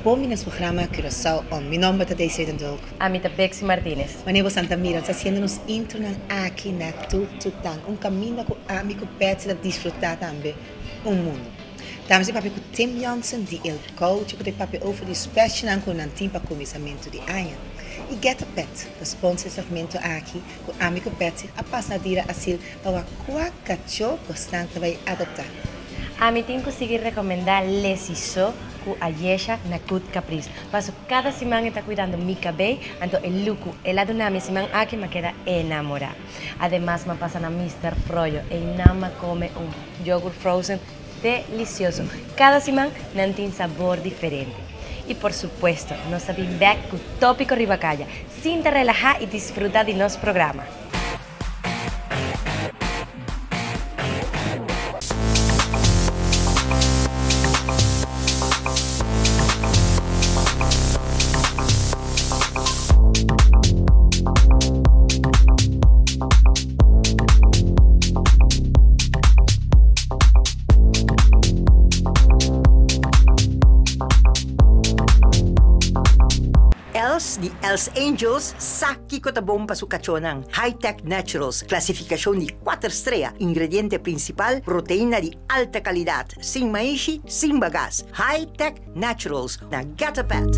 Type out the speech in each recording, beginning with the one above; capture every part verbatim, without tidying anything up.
bom in het programma Curaçao on. Mi nombre es Daisy Dendok. A mí Bexy Martínez. Wanneer Santa Mira está haciendo nos intro aqui na Tututang, um caminho com amigo Betsy de disfrutar também um mundo. Dames e papi com Tim Jansen, die el coach, com o papi over de special com o antigo começamento de ano. E Get a Pet, o sponsor segmento aqui com amigo Betsy, a passar dira assim para qual cachorro bastante vai adoptar. A mí tengo que seguir recomendar lesiso ku ayesha na kut caprice. Paso cada semana está cuidando mi cabello, anto el luku, el adunami semana aquí me queda enamorada. Además me pasan a mister Froyo e nada come un yogur frozen delicioso. Cada semana tiene un sabor diferente. Y por supuesto, nos sabemos back con tópico ribacaya, sin te relajar y disfrutar de nuestro programa. Di Els Angels, saki ko tabong pasukachonang High-Tech Naturals, clasificación de cuatro estrellas, ingrediente principal, proteína de alta calidad, sin maishi, sin bagas. High-Tech Naturals, na Get a Pet.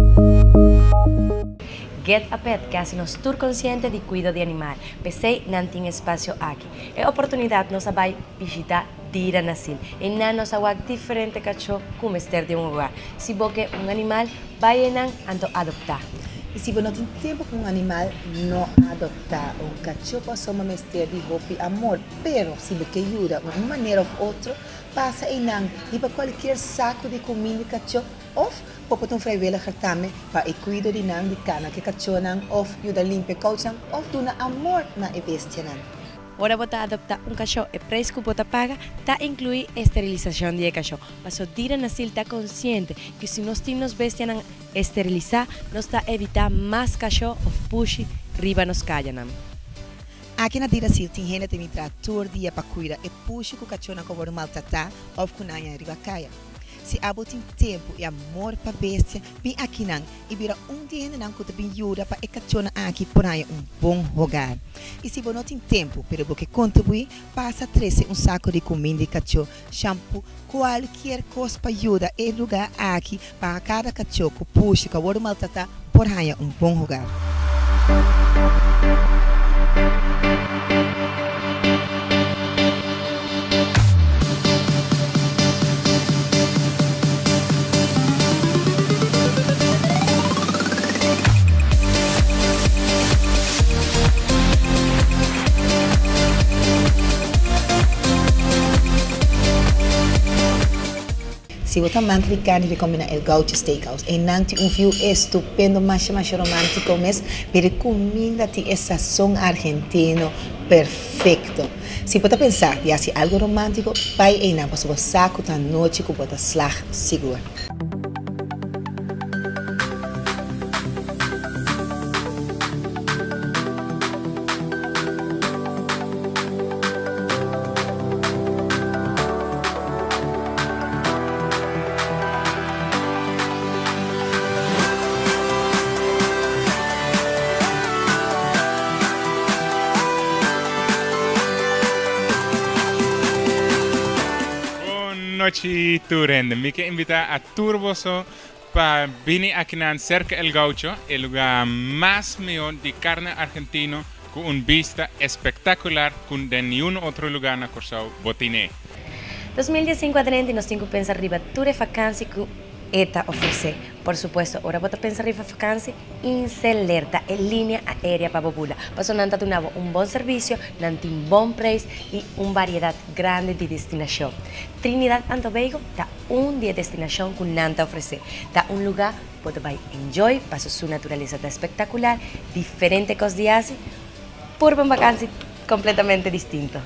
Get a Pet, que hace nos tour consciente de cuidado de animal. Pensei nantin espacio aquí. É oportunidad nos vai visitar dira nasil. E na nos awag diferente cachorro como estar de um lugar. Se boque um animal, vai nan anto adoptar. E se você não tem tempo com um animal, não adoptar. Um cachorro pode uma mistério de roupa e amor, pero se você ajuda de uma maneira ou outra, passa em nan e para qualquer saco de comida de cachorro, ou pode um vrijwilliger também para cuidar de nan de cana que cachorro nan, ou ajuda a limpar cauchan, ou dar amor na bestia nan. Ora bota adoptar um cachorro e preço que bota paga, tá incluir esterilização de cachorro. Mas o dira nasil tá consciente que se nós temos bestia nan esterilizar, nós tá evitar mais cachorro ou puxi riba nos calhanam. Aqui na dira nasil tem gente que me traz todo dia para cuidar e puxa que o cachorro não pode maltratar ou que não é riba caia. Se abo tem tempo e amor para bestia, vem aqui não e vira um dia não que também ajuda para o cachorro aqui por aí um bom lugar. E se você não tem tempo, pero você contribui, passa a trazer um saco de comida de cachorro, shampoo, qualquer coisa para ajudar e lugar aqui para cada cachorro que puxa que pode maltratar por aí um bom lugar. Se você amante de carne, recomenda El Gaucho Steakhouse. E nanti um view estupendo, mais mais romântico, mas pero comida tem essa sazón argentino perfeito. Se você pensar de fazer algo romântico, vai e não para o saco da noite que você slag seguro. Noche Turende. Me quiero invitar a Turboso para venir aquí cerca del Gaucho, el lugar más mejor de carne argentino con una vista espectacular con de ningún otro lugar en Curaçao Botiné. dos mil diecinueve nos tengo que pensar arriba tour vacancia que ETA ofrece. Por supuesto, ahora vos pensar arriba vacancia incelerta en línea aérea para Bobula. Paso nanta tunavo un buen servicio, nanti un buen precio y una variedad grande de destinación. Trinidad Antobeigo da un día de destinación que nanta ofrece. Da un lugar donde vai enjoy, paso su naturaleza da espectacular, diferente cosas de hace, por una vacancia completamente distinto.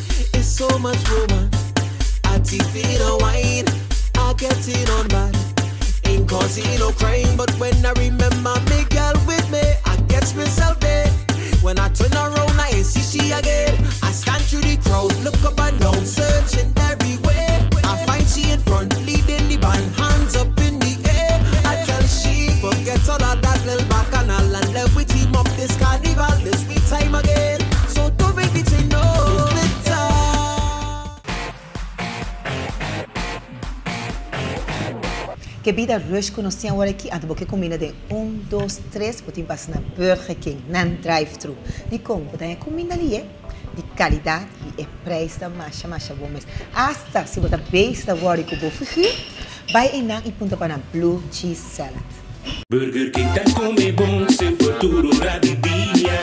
Ain't causing no crime, but when I remember me girl with me, I get myself dead. When I turn around, I see she again. I stand through the crowd, look up and down, searching everywhere. I find she in front, leading the band, hands up in the air. I Que vida rush que nós temos agora aqui, a que combina de um, dois, três, botem passar na Burger King, na drive-thru. De como, botem a comida ali, é? De qualidade e preço da macha, macha bom mesmo. Hasta se botar base da agora que eu vou fugir, vai em e punta para na Blue Cheese Salad. Burger King tá come bom, seu futuro radidinha.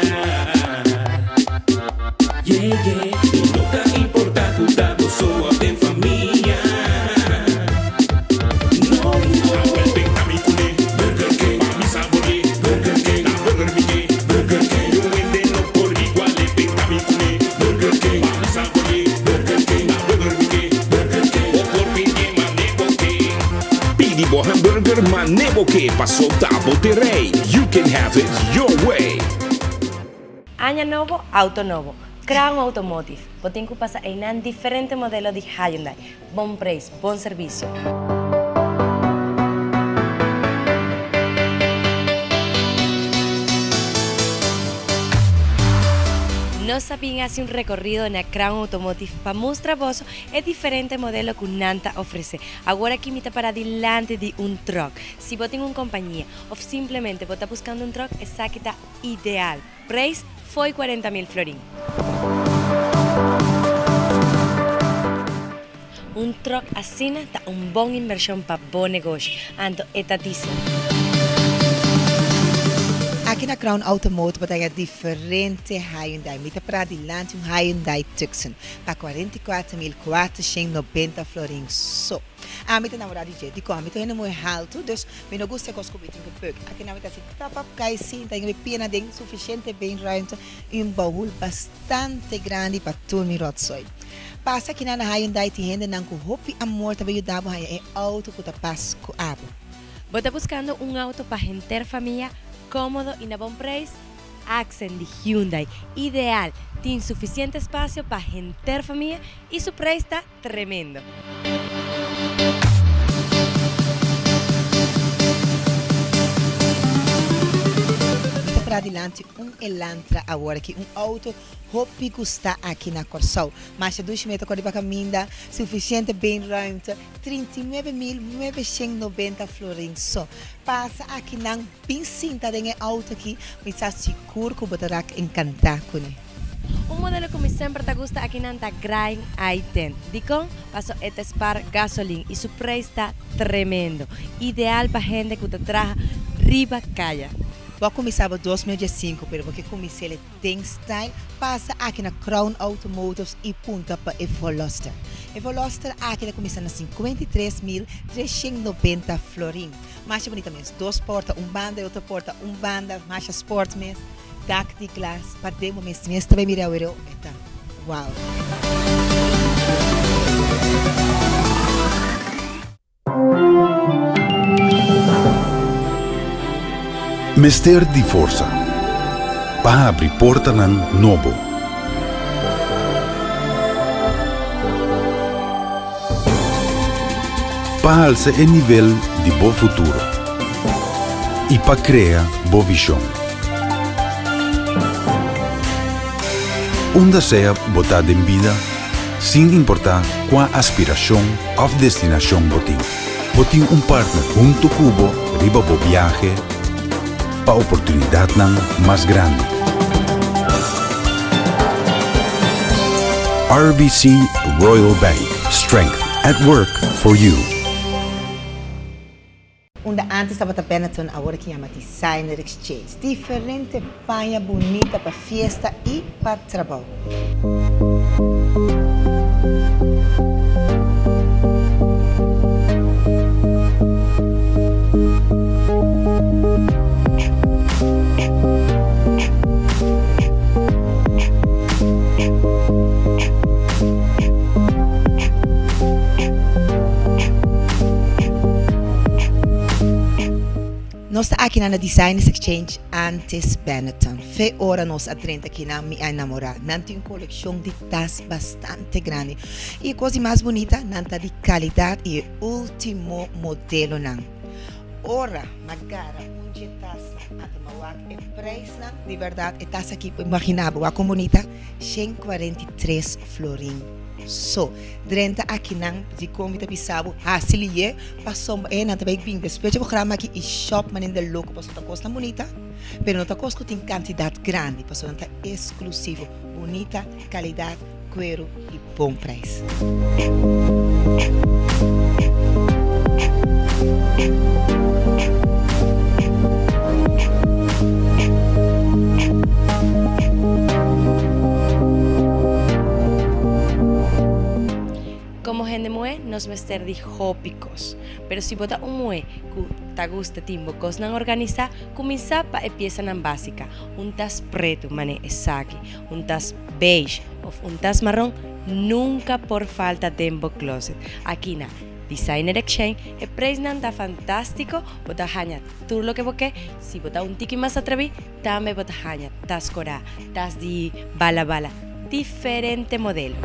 Yeah, yeah, e não tá importando, tá só tem família. No, no, el pentami cune, Burger King, mi sabore, Burger King, na Burger King, Burger King, yo vende no por igual, el pentami cune, Burger King, mi sabore, Burger King, na Burger King, Burger King, o por pingue manego que. Pidi bo hamburger manego que passou da Monterrey, you can have it your way. Año novo, auto novo. Crown Automotive. Botín que pasa en un diferente modelo de Hyundai. Buen precio, buen servicio. Nos sabían hacer un recorrido en la Crown Automotive para mostrar vos el diferente modelo que Nanta ofrece. Ahora aquí mita para adelante de un truck. Si vos tenés una compañía o simplemente vos estás buscando un truck, esa que está ideal. Precio fue cuarenta mil florín. Un truck así está una buena inversión para buen negocio. Ando etatísimo. Aqui na Crown Automotive tem diferente Hyundai. Mita para adelante um Hyundai Tucson para quarenta e quatro mil quatrocentos e noventa florins só. A mita namorada de jeito, como a mita é muito alto, dus me não gosta que os cobitem com pouco. Aqui na mita assim, tapa cai sim, tem uma pena de suficiente bem ruimte e um baú bastante grande para tudo me rotsoi. Passa aqui na Hyundai tem gente não com roupa e amor também ajudava a é auto que tá passa com abo. Você está buscando um auto para gente família cómodo y a buen precio? Accent de Hyundai, ideal, tiene suficiente espacio para gente familia y su precio está tremendo. Para adelante um Elantra agora aqui, um auto hopi custa aqui na Corsol, mas dois metros para caminhar, suficiente bem ruimte, trinta e nove mil novecentos e noventa florins só. Passa aqui na pincinta de auto aqui, mas está seguro que você vai encantar com ele. Un modelo que me siempre te gusta aquí en Anta Grind i diez. Dicon pasó este Spark Gasoline y su precio está tremendo. Ideal para gente que te traja riba calle. Vou começar em dois mil e cinco, mas porque comecei ele tem style, passa aqui na Crown Automotive e punta para Evoluster. Evoluster aqui começa na cinquenta e três mil trezentos e noventa florim. Marcha bonita mesmo, duas portas, um banda e outra porta, um banda, marcha sport mesmo, dac de glass, para demo mesmo, mesmo também mirar o euro, então, uau! Mister di forza. Pa abri porta nan novo. Pa alza el nivel di bo futuro. E pa crea bo visión. Onda sea botada en vida, sin importar cuál aspiración o destinación botín. Botín un partner junto cubo, riba bo viaje, pa oportunidad nan más grande. R B C Royal Bank. Strength at work for you. Onde antes estava a Benetton, agora que chama Designer Exchange. Diferente panha bonita para festa e para trabalho. Nós estamos aqui na Design Exchange antes Benetton. Foi hora nós atrenta aqui na minha namorada. Não tem uma coleção de tas bastante grande. E coisa mais bonita, não está de qualidade e último modelo não. Ora, magara, onde tas a tomar o preço de verdade, é tas aqui, imaginava, a bonita, cento e quarenta e três florim So, drenta aqui não, de como te pisabo, hasilie, passou é na também bem, depois do programa aqui e shop manin del louco, passou tá costa bonita, pero não tá costa tem quantidade grande, passou não tá exclusivo, bonita, qualidade, cuero e bom preço. Como gente mue, nos mester de hópicos. Pero si bota un mue que te gusta timbo cosnan organizar, comienza pa e pieza nan básica. Un tas preto, mane esaki, un tas beige o un tas marrón, nunca por falta tempo closet. Aquí na Designer Exchange, el precio está fantástico, bota haña tú lo que boque, si bota un tiki más atreví, también bota haña, tas cora, tas di bala bala, diferente modelo.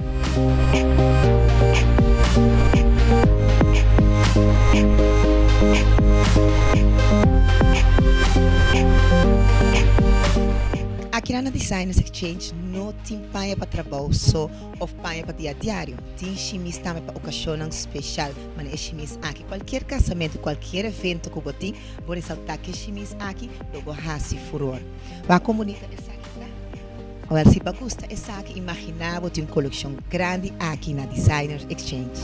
Aqui na Designers Exchange não tem panha para trabalho só ou panha para dia a diário. Tem chimis também para ocasião especial, mas é chimis aqui. Qualquer casamento, qualquer evento que você tem, vou ressaltar que chimis aqui, logo raci furor. Vai comunicar essa aqui, tá? Ou se você gosta essa aqui, imaginar ter uma coleção grande aqui na Designers Exchange.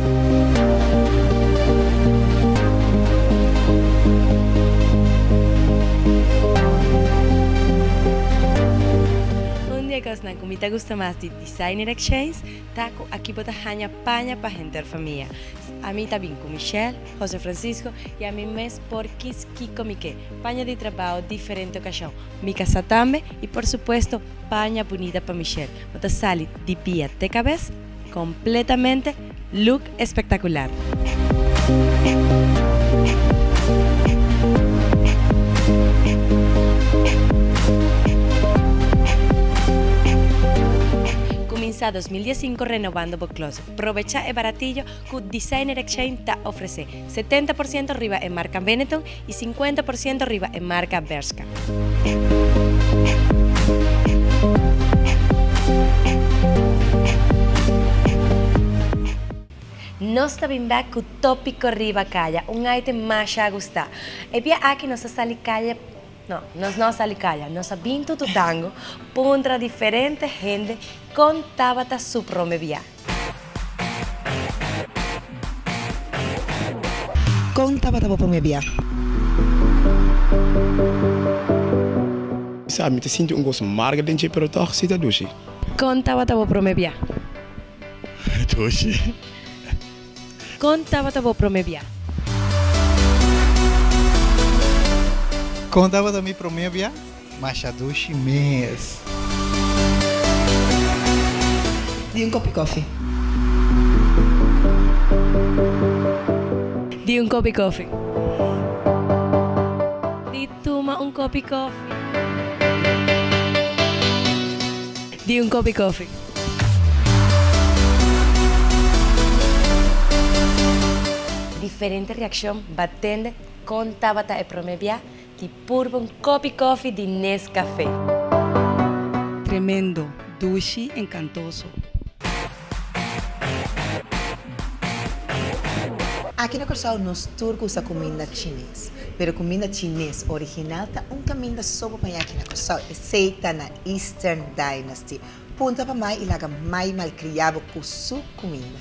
Cosnan, como te gusta más de Designer Exchange, taco aquí bota haña paña para gente de familia. A mí también con Michelle, José Francisco y a mí mes por Kiss Kiko Mique. Paña de trabajo diferente ocasión. Mi casa también y por supuesto paña bonita para Michelle. Bota sali de pie de cabeza, completamente look espectacular. Comienza dos mil diecinueve renovando por closet. Aprovecha el baratillo que Designer Exchange te ofrece setenta por ciento arriba en marca Benetton y cincuenta por ciento arriba en marca Bershka. Nos está bien back con tópico arriba calla, un item más a gustar. E bien aquí nos sale calla. No, nos no sale calla, nos ha vinto tu tango contra diferente gente con Tabata su promevia. Con Tabata su promevia. Sabe, te sinto um gosto amargo dentro, pero toch zit dat douche. Con Tabata su promevia. Douche. Con Tabata su promevia. Contava também para mim, via, mas a duche mês. De um copo de coffee. De um copo de coffee. De toma um copo de coffee. De um copo de coffee. Diferente reacción batende con Tabata e promevia. De purbo un copo de coffee de Nescafé. Tremendo, duche, encantoso. Aqui na Corsal nós turcos a comida chinesa, pero comida chinesa original tá um caminho da sopa para aqui na Corsal, receita na Eastern Dynasty. Punta para mais e laga mais malcriado com sua comida.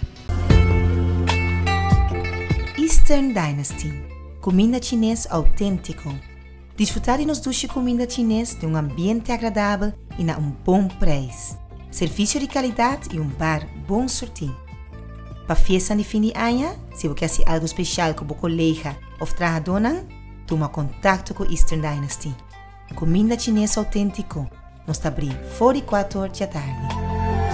Eastern Dynasty, comida chinesa autêntico. Desfrutar de nos duche comida chinesa de um ambiente agradável e a um bom preço. Serviço de qualidade e um bar bom sortido. Para festa de fim de ano, se você quer algo especial com o colega ou trabalhador, toma contato com Eastern Dynasty. Comida chinesa autêntico. Nós abrimos fora de quatro horas da tarde.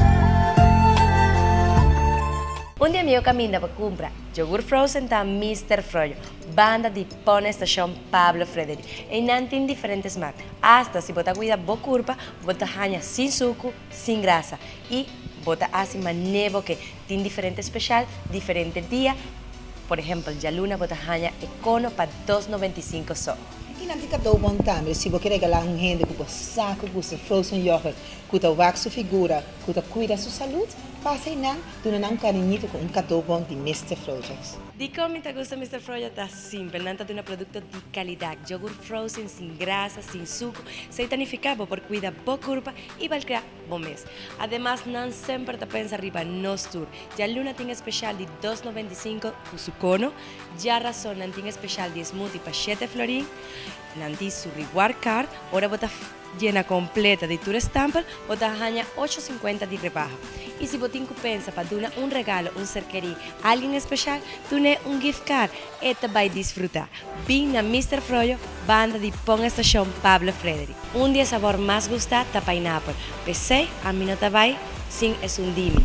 Un día mío camina para comprar yogur frozen da mister Froyo, banda de Pone Estación Pablo Frederic, en antin diferentes marcas. Hasta si bota cuida bo curva, bota haña sin suco, sin grasa y bota así manevo que tiene diferente especial, diferente día. Por ejemplo, ya luna bota haña econo para dos noventa y cinco so. E não fica tão bom também, se você quer regalar um rende com o saco, com o frozen yogurt, com o wax sua figura, com o cuida da sua saúde, passa nan, doe nan cariñito com um cadeaubon de mister Frojas. Di come te gusta mister Froyo está simple, nanta de un producto de calidad, yogur frozen sin grasa, sin suco, seitanificado por cuida bo curva y valcrea bo mes. Además, nan sempre te pensa arriba nos tour. Ya luna tiene especial de dos noventa y cinco con su cono, ya razón nan tiene especial de smoothie pa siete florín, nan di su reward card, ahora bota llena completa de tour stamper, bota haña ocho cincuenta de rebaja. Y si botín pensa para dar un regalo, un cerquerí, a alguien especial, tú ne un gift card, esta va a disfrutar. Vin a mister Froyo, banda de Pon Estación Pablo Frederick. Un día sabor más gustado, ta pineapple. Pesé, a mí no te va sin es un dimi.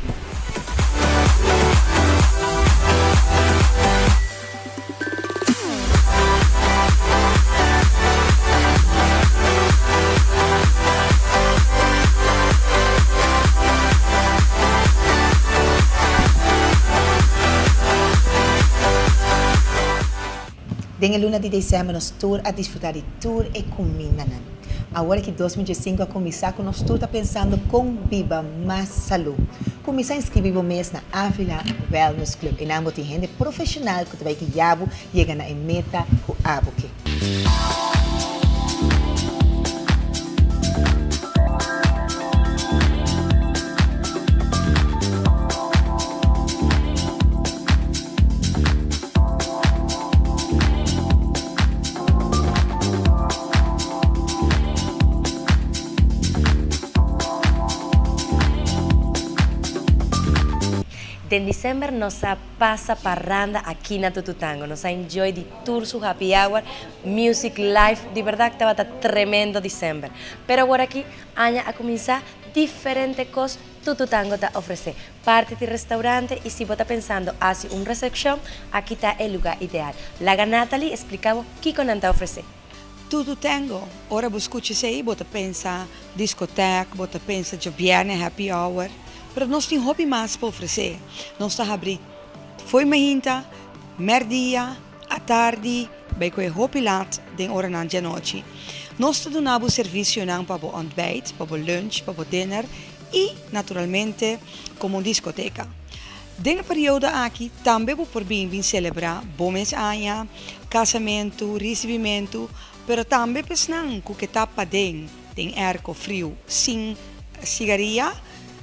Den luna de dezembro nos tour a disfrutar de tour e comida. Agora que dois mil e cinco a começar, com nós tour está pensando com viva mais saúde. Começar a inscrever o mês na Ávila Wellness Club. E não tem gente profissional que vai que jabo chega na meta com abuque. En diciembre nos pasa parranda aquí en Tututango, nos enjoy de tour su happy hour, music live, de verdad que estaba tremendo diciembre. Pero ahora aquí, aña a comenzar diferentes cosas Tututango te ofrece. Parte de restaurante y si vos estás pensando hacer una recepción, aquí está el lugar ideal. La Natalie explicaba qué con te ofrece. Tututango, ora vos escuchas aí, vos pensa discoteca, vos pensa joviane, happy hour. Pero nós temos hobby mais para oferecer. Nós estamos abrindo foi meia, merdia, à tarde, bem que é hobby laat, den hora na noite. Nós temos um serviço para o ontbijt, para o lunch, para o dinner e, naturalmente, como uma discoteca. Nessa período aqui, também vou por bem celebrar bomes anos, casamento, recebimento, pero também pensando que está para dentro, tem erco frio, sem cigaria.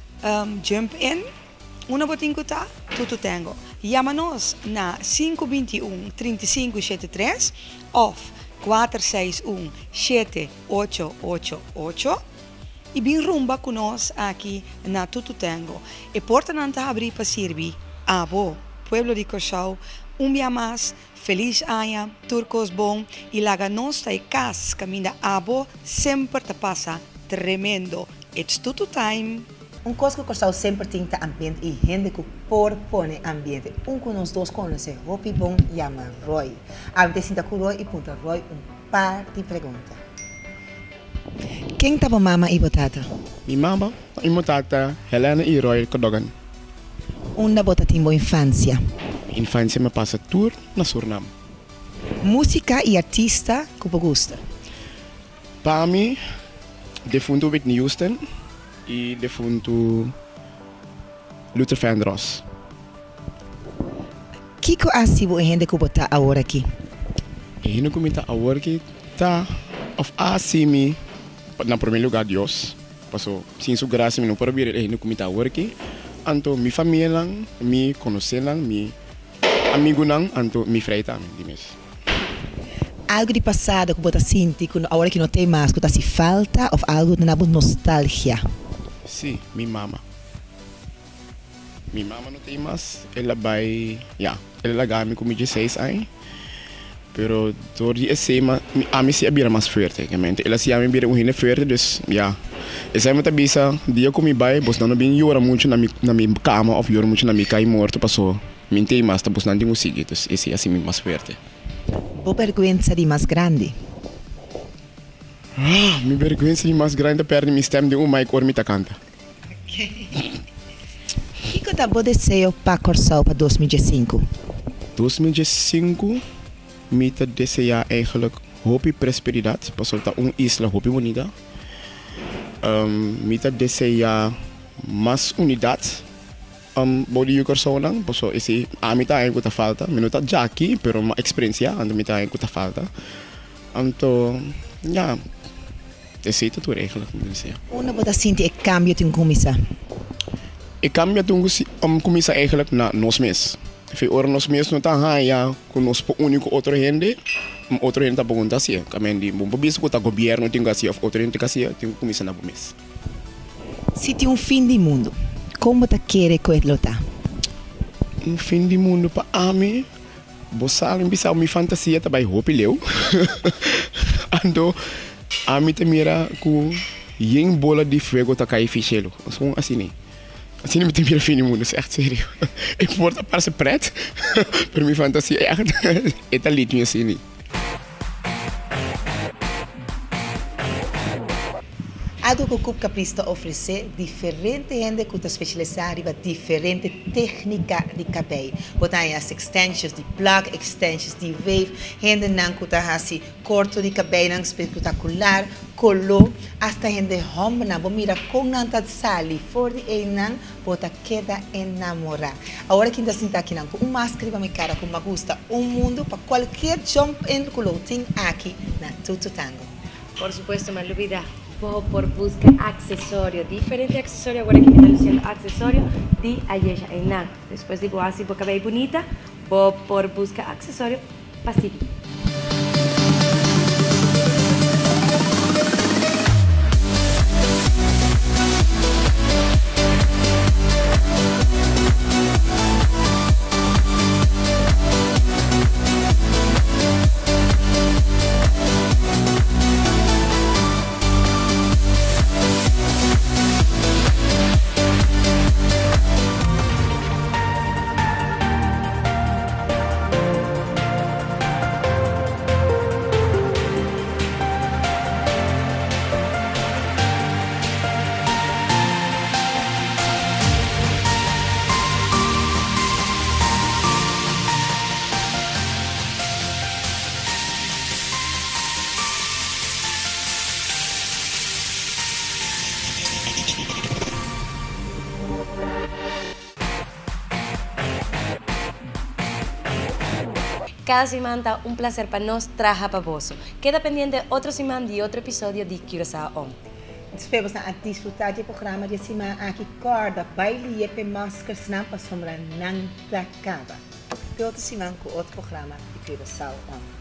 Um, jump in, una botincuta, Tututango. Llama-nos na cinco dois um, três cinco sete três ou quatro seis um, sete oito oito oito e vem rumba conosco aqui na Tututango. E porta não está abrir para servir. Abo, Pueblo de Corsau, um dia mais, feliz ano, turcos bom e laga nos tá e cas, caminha abo, sempre te passa tremendo. It's Tutu time. Um coisa que Corsau sempre tem ambiente e gente que propõe ambiente. Um que nós dois conhecemos, Hopi Bom, chama Roy. A gente senta com Roy e pergunta Roy um par de perguntas. Quem estava mama e botata? Minha mama e minha tata, Helena e Roy Kodogan. Onde bota tem boa infância? Infância me passa tour na Suriname. Música e artista que você gosta? Para mim, defunto Whitney Houston e defunto Luther Vandross. O que você acha que gente que está agora aqui? A gente que está agora aqui está of asimi na primeiro lugar Deus. Passou sem sua graça, não pode vir a gente que está agora aqui. Anto mi família, mi conhecer, mi amigo não, anto mi freita, dimes. Algo de passado que você sente que agora que não tem mais, que você se falta ou algo de nostalgia? Sim, minha mama. Minha mama não tem mais, ela vai, já, ela gama com dezesseis anos. Pero door die esema, a mim se abira mais forte, realmente. Ela se abira um hine forte, dus ja. Essa é uma tabisa, dia comi bai, bos não bem llora muito na mi na minha cama ou llora muito na minha cai morto passou. Min tem mais, tá bos não tenho seguir, dus esse é assim mais forte. Boa vergonha de mais grande. Ah, minha vergonha de mais grande perde minha stem de um mic or mita canta. Okay. E que tá bom desejo para Corsau para dois mil e cinco? dois mil e cinco mita deseja eigenlijk hoop e prosperidade, para soltar uma isla hoop e bonita. Um, mita deseja mais unidade um, body yuker so lang, poso isi ami tayo kuta falta, minuta Jackie, pero ma experiencia ando mi tayo kuta falta. Anto, ja, isi ito tu eigenlijk moet zeggen. Una bota sinti e cambio tin kumisa. Ik cambio toen um, kumisa eigenlijk na nos mes. Fi ora nos mes no tan haya con nos po único outro gente, um outro gente tá pergunta assim, kamendi bom bis ko ta governo tem que assim of outro gente que assim tem kumisa na mes. Se tem um fim de mundo, como você quer que ele está? Um fim de mundo para mim, você bisa mi fantasia também hope leu. Ando, a mim te mira com yen bola de fogo tá cai fichelo. Só assim nem. Assim me te mira fim de mundo, echt sério. Ik word a parece pret, para mi fantasia echt, é tá lindo assim nem. Algo que o Cup Caprista oferece, diferente gente que está especializada em diferente técnica de cabelo. Botar as extensions, de plug extensions, de wave, gente não que está assim, corto de cabelo, espetacular, color, hasta gente homem, não mira com nanta sali, for de aí não, bota queda enamorar. Agora que ainda sinta aqui não, com uma máscara para minha cara, com uma gusta, um mundo para qualquer jump and clothing aqui na Tutu Tango. Por supuesto, me olvida. Vou por busca accesorio, diferente accesorio, agora que me está diciendo accesorio de Ayesha Einan. Después digo así, porque veis bonita, vou por busca accesorio pasivo. Cada semana un placer para nos traja pavoso. Queda pendiente otro semana de otro episodio de Curaçao On. Esperamos a disfrutar do programa de semana aqui corda, baile e pe máscaras não para sombra não acaba. Até outra semana com outro programa de Curaçao On.